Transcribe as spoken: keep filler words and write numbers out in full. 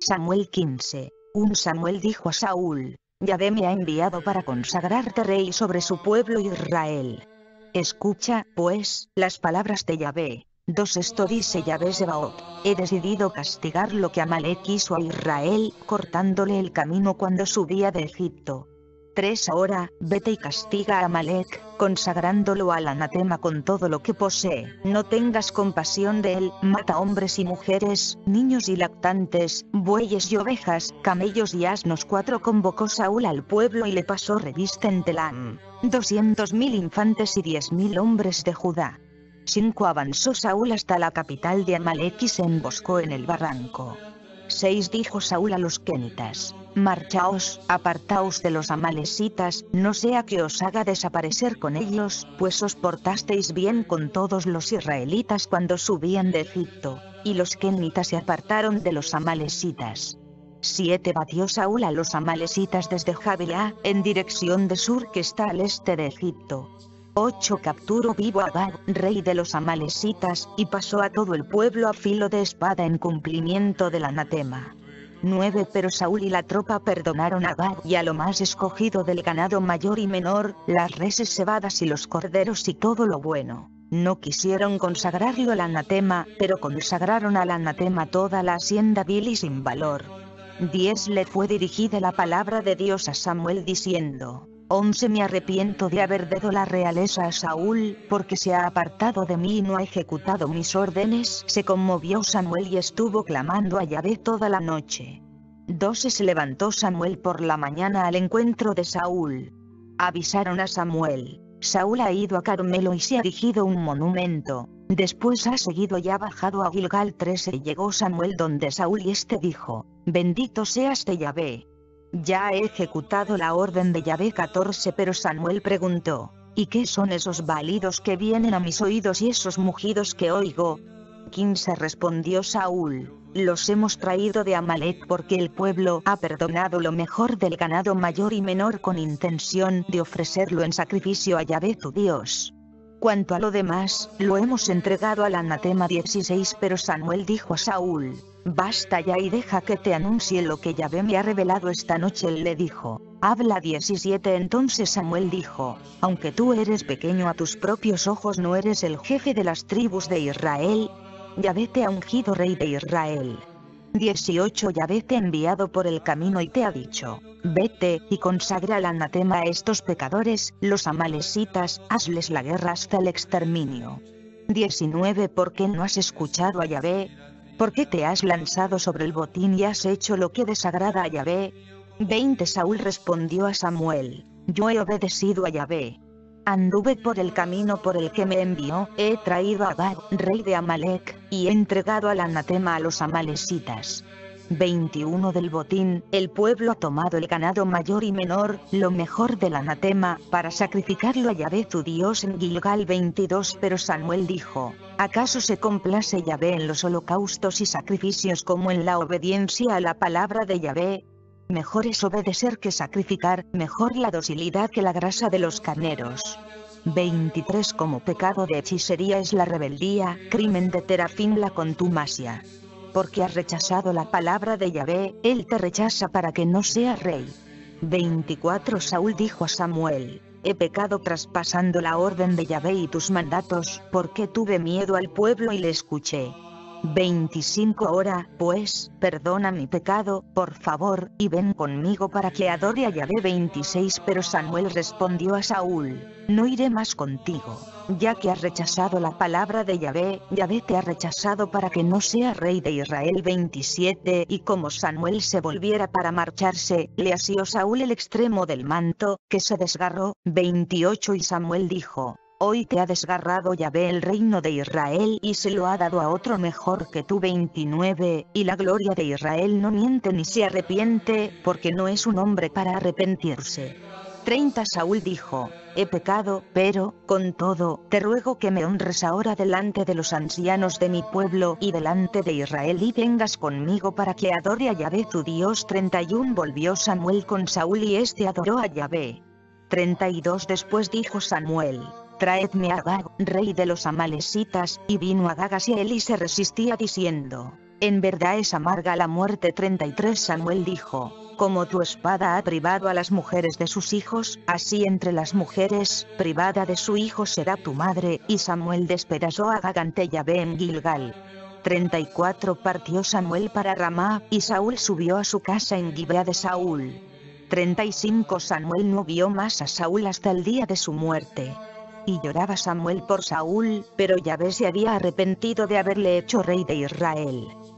Samuel quince. Un Samuel dijo a Saúl: Yahvé me ha enviado para consagrarte rey sobre su pueblo Israel. Escucha, pues, las palabras de Yahvé. dos Esto dice Yahvé Sebaot: he decidido castigar lo que Amalek hizo a Israel, cortándole el camino cuando subía de Egipto. tres Ahora, vete y castiga a Amalek, consagrándolo al anatema con todo lo que posee. No tengas compasión de él, mata hombres y mujeres, niños y lactantes, bueyes y ovejas, camellos y asnos. cuatro Convocó Saúl al pueblo y le pasó revista en Telam. Doscientos mil infantes y diez mil hombres de Judá. cinco Avanzó Saúl hasta la capital de Amalek y se emboscó en el barranco. seis Dijo Saúl a los kenitas: marchaos, apartaos de los amalecitas, no sea que os haga desaparecer con ellos, pues os portasteis bien con todos los israelitas cuando subían de Egipto. Y los kenitas se apartaron de los amalecitas. siete Batió Saúl a los amalecitas desde Javilá, en dirección de sur que está al este de Egipto. ocho Capturó vivo a Agag, rey de los amalecitas, y pasó a todo el pueblo a filo de espada en cumplimiento del anatema. nueve Pero Saúl y la tropa perdonaron a Agag y a lo más escogido del ganado mayor y menor, las reses cebadas y los corderos y todo lo bueno. No quisieron consagrarlo al anatema, pero consagraron al anatema toda la hacienda vil y sin valor. diez Le fue dirigida la palabra de Dios a Samuel diciendo: once Me arrepiento de haber dado la realeza a Saúl, porque se ha apartado de mí y no ha ejecutado mis órdenes. Se conmovió Samuel y estuvo clamando a Yahvé toda la noche. doce Se levantó Samuel por la mañana al encuentro de Saúl. Avisaron a Samuel: Saúl ha ido a Carmelo y se ha erigido un monumento. Después ha seguido y ha bajado a Gilgal. trece Llegó Samuel donde Saúl y este dijo: bendito seas de Yahvé. Ya he ejecutado la orden de Yahvé. catorce Pero Samuel preguntó: ¿y qué son esos balidos que vienen a mis oídos y esos mugidos que oigo? quince Respondió Saúl: los hemos traído de Amalek porque el pueblo ha perdonado lo mejor del ganado mayor y menor con intención de ofrecerlo en sacrificio a Yahvé tu Dios. Cuanto a lo demás, lo hemos entregado al anatema. dieciséis Pero Samuel dijo a Saúl: basta ya y deja que te anuncie lo que Yahvé me ha revelado esta noche. Él le dijo: habla. diecisiete Entonces Samuel dijo: aunque tú eres pequeño a tus propios ojos, no eres el jefe de las tribus de Israel. Yahvé te ha ungido rey de Israel. dieciocho Yahvé te ha enviado por el camino y te ha dicho: vete y consagra el anatema a estos pecadores, los amalecitas, hazles la guerra hasta el exterminio. diecinueve ¿Por qué no has escuchado a Yahvé? ¿Por qué te has lanzado sobre el botín y has hecho lo que desagrada a Yahvé? veinte Saúl respondió a Samuel: yo he obedecido a Yahvé. Anduve por el camino por el que me envió, he traído a Agag, rey de Amalek, y he entregado al anatema a los amalecitas. veintiuno Del botín, el pueblo ha tomado el ganado mayor y menor, lo mejor del anatema, para sacrificarlo a Yahvé tu Dios en Gilgal. veintidós Pero Samuel dijo: ¿acaso se complace Yahvé en los holocaustos y sacrificios como en la obediencia a la palabra de Yahvé? Mejor es obedecer que sacrificar, mejor la docilidad que la grasa de los carneros. veintitrés Como pecado de hechicería es la rebeldía, crimen de terafín la contumacia. Porque has rechazado la palabra de Yahvé, él te rechaza para que no seas rey. veinticuatro Saúl dijo a Samuel: he pecado traspasando la orden de Yahvé y tus mandatos, porque tuve miedo al pueblo y le escuché. veinticinco Ahora, pues, perdona mi pecado, por favor, y ven conmigo para que adore a Yahvé. veintiséis Pero Samuel respondió a Saúl: no iré más contigo, ya que has rechazado la palabra de Yahvé, Yahvé te ha rechazado para que no seas rey de Israel. veintisiete Y como Samuel se volviera para marcharse, le asió Saúl el extremo del manto, que se desgarró. veintiocho Y Samuel dijo: hoy te ha desgarrado Yahvé el reino de Israel y se lo ha dado a otro mejor que tú. veintinueve Y la gloria de Israel no miente ni se arrepiente, porque no es un hombre para arrepentirse. treinta Saúl dijo: he pecado, pero, con todo, te ruego que me honres ahora delante de los ancianos de mi pueblo y delante de Israel y vengas conmigo para que adore a Yahvé tu Dios. treinta y uno Volvió Samuel con Saúl y este adoró a Yahvé. treinta y dos Después dijo Samuel: traedme a Agag, rey de los amalecitas, y vino Agag hacia él y se resistía diciendo: En verdad es amarga la muerte. treinta y tres Samuel dijo: como tu espada ha privado a las mujeres de sus hijos, así entre las mujeres, privada de su hijo será tu madre. Y Samuel despedazó a Agag ante Yahvé en Gilgal. treinta y cuatro Partió Samuel para Ramá, y Saúl subió a su casa en Gibea de Saúl. treinta y cinco Samuel no vio más a Saúl hasta el día de su muerte. Y lloraba Samuel por Saúl, pero Yahvé se había arrepentido de haberle hecho rey de Israel.